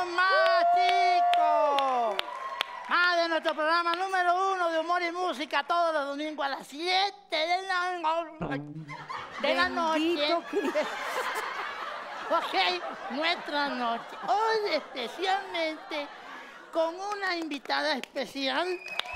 más, chicos. Más de nuestro programa número 1 de humor y música todos los domingos a las 7 de la noche. Ok, nuestra noche. Hoy especialmente con una invitada especial.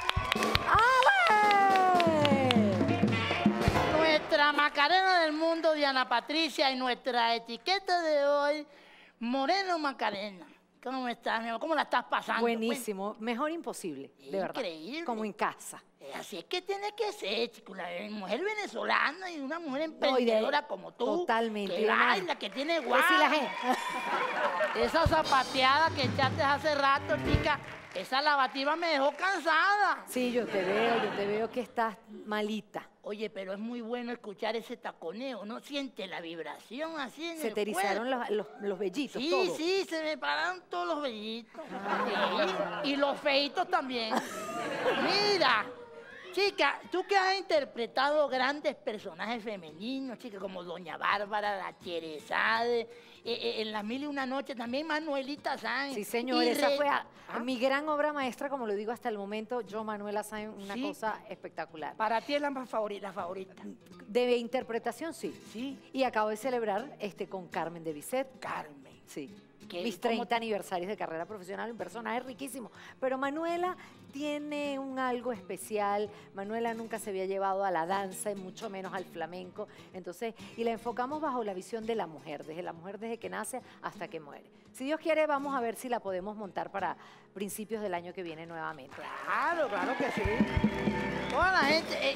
Nuestra Macarena del mundo, Diana Patricia, y nuestra etiqueta de hoy, Moreno Macarena. ¿Cómo estás, mi amor? ¿Cómo la estás pasando? Buenísimo, mejor imposible, de verdad. Increíble. Como en casa. Así es que tiene que ser, chico, la mujer venezolana y una mujer emprendedora como tú. Totalmente. Que baila, que tiene guau. Sí, la gente. Esa zapateada que echaste hace rato, chica, esa lavativa me dejó cansada. Sí, yo te veo que estás malita. Oye, pero es muy bueno escuchar ese taconeo, ¿no? Siente la vibración así en el Se te erizaron los vellitos, sí, todo. Sí, se me pararon todos los vellitos. Sí, y los feitos también. Mira, chica, tú que has interpretado grandes personajes femeninos, chica, como Doña Bárbara, la Cherezade, en Las Mil y Una Noches también Manuelita Sáenz. Sí, señor, esa fue mi gran obra maestra, como lo digo hasta el momento. Yo, Manuela Sáenz, una cosa espectacular. Para ti es la favorita. De interpretación, sí. Sí. Y acabo de celebrar con Carmen de Bizet. Carmen. Sí. Mis 30 aniversarios de carrera profesional, un personaje riquísimo. Pero Manuela tiene un algo especial. Manuela nunca se había llevado a la danza y mucho menos al flamenco. Entonces, y la enfocamos bajo la visión de la mujer desde que nace hasta que muere. Si Dios quiere, vamos a ver si la podemos montar para principios del año que viene nuevamente. Claro que sí. Toda la gente,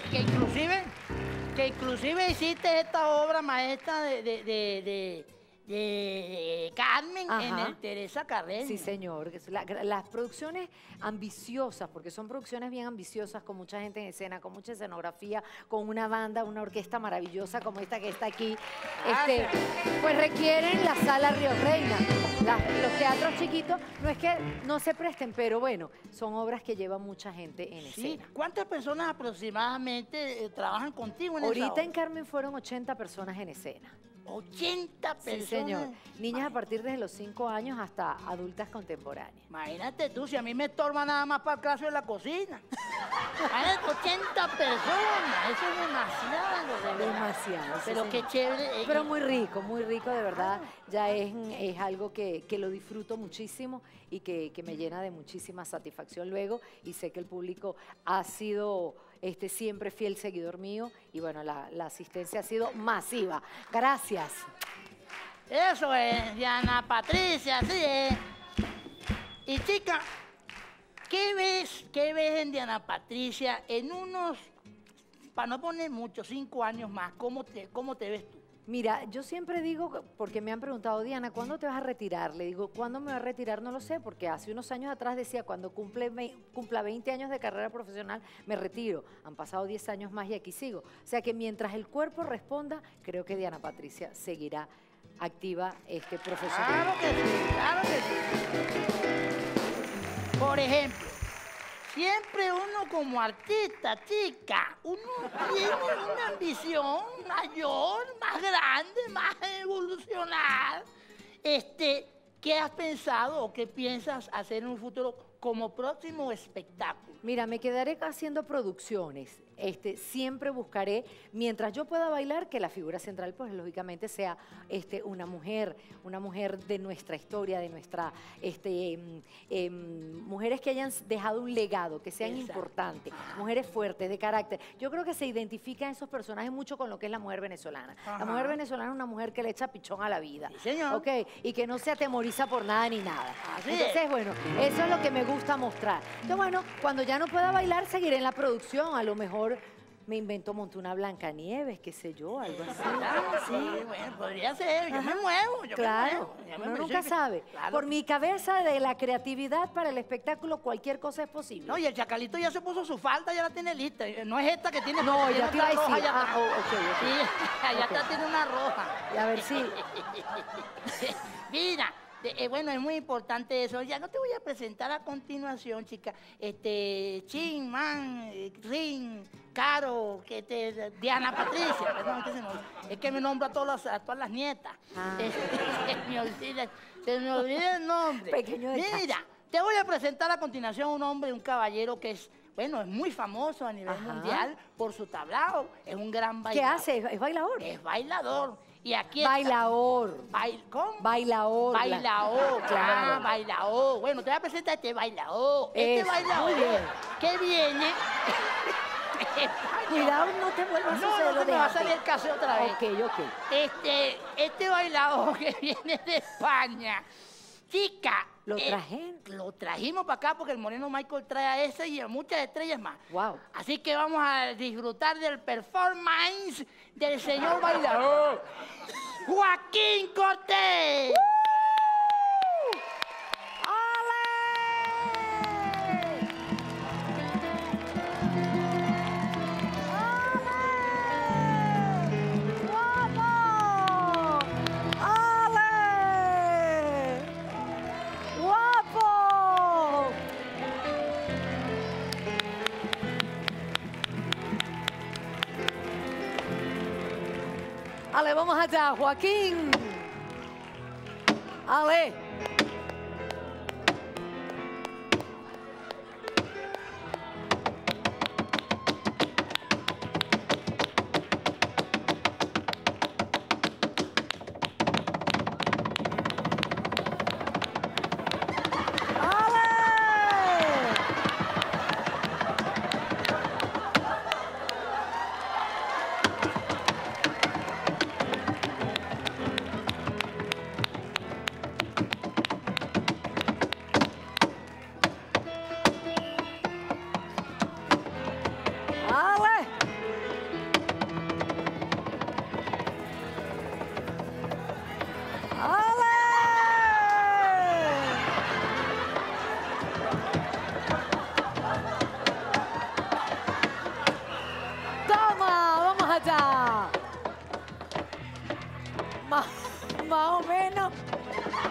que inclusive hiciste esta obra maestra de Carmen. Ajá. En el Teresa Carreño. Sí, señor. Las producciones ambiciosas, porque son producciones bien ambiciosas, con mucha gente en escena, con mucha escenografía, con una banda, una orquesta maravillosa como esta que está aquí, pues requieren la Sala Río Reina. Los teatros chiquitos, no es que no se presten, pero bueno, son obras que llevan mucha gente en escena. ¿Cuántas personas aproximadamente trabajan contigo en esa obra? Ahorita en Carmen fueron 80 personas en escena. 80 personas. Sí, señor. Niñas a partir de los 5 años hasta adultas contemporáneas. Imagínate tú, si a mí me estorba nada más para el caso de la cocina. Imagínate, 80 personas. Eso es demasiado. Demasiado. Pero qué chévere. Pero muy rico, de verdad. Ya es algo que lo disfruto muchísimo y que me llena de muchísima satisfacción luego. Y sé que el público ha sido siempre fiel seguidor mío. Y bueno, la asistencia ha sido masiva. Gracias. Eso es, Diana Patricia, así es. Y chica, ¿qué ves en Diana Patricia en unos, para no poner mucho, 5 años más? ¿Cómo te ves tú? Mira, yo siempre digo, porque me han preguntado, Diana, ¿cuándo te vas a retirar? Le digo, ¿cuándo me voy a retirar? No lo sé, porque hace unos años atrás decía, cuando cumpla 20 años de carrera profesional, me retiro. Han pasado 10 años más y aquí sigo. O sea que mientras el cuerpo responda, creo que Diana Patricia seguirá activa profesional. Claro que sí. Por ejemplo, siempre uno como artista, chica, uno tiene una ambición mayor, más grande, más evolucionar. ¿Qué has pensado o qué piensas hacer en un futuro como próximo espectáculo? Mira, me quedaré haciendo producciones. Siempre buscaré, mientras yo pueda bailar, que la figura central, pues lógicamente sea una mujer de nuestra historia, de nuestra, mujeres que hayan dejado un legado, que sean importantes, mujeres fuertes, de carácter. Yo creo que se identifican esos personajes mucho con lo que es la mujer venezolana. Ajá. La mujer venezolana es una mujer que le echa pichón a la vida. Sí, señor. ¿Ok? Y que no se atemoriza por nada ni nada. Así Entonces, bueno, eso es lo que me gusta mostrar. Entonces, bueno, cuando ya no pueda bailar, seguiré en la producción, a lo mejor me monto una Blancanieves, qué sé yo, algo así. Sí, bueno, podría ser, yo me muevo. Claro, uno nunca sabe. Claro. Por mi cabeza de la creatividad para el espectáculo, cualquier cosa es posible. No, y el Chacalito ya se puso su falda, ya la tiene lista. No es esta que tiene. No, ya te iba a decir. Okay. Sí, allá está, tiene una roja. Y a ver si. Mira, Bueno, es muy importante eso. Ya no te voy a presentar a continuación, chica. Chin, Man, Rin, Caro, Diana Patricia, perdón, es que me nombro a todas las nietas. Ah. Se me olvida el nombre. Pequeño detalle. Mira, te voy a presentar a continuación un hombre, un caballero que es, bueno, es muy famoso a nivel mundial por su tablao. Es un gran bailador. ¿Qué hace? ¿Es bailador? Es bailador. Y aquí Bailaor. ¿Cómo? Bailaor. Bailaor, Claro. bailaor. Bueno, te voy a presentar a este bailaor. Este Eso, bailaor muy bien. que viene... Cuidado, no te vuelvas a No, suceder. no se me va a déjate. salir el caso otra vez. Ok. Este bailador que viene de España, chica. ¿Lo traje? Lo trajimos para acá porque el moreno Michael trae a ese y a muchas estrellas más. Wow. Así que vamos a disfrutar del performance del señor bailador, Joaquín Cortés. Ale, vamos allá, Joaquín. Ale. Más o menos.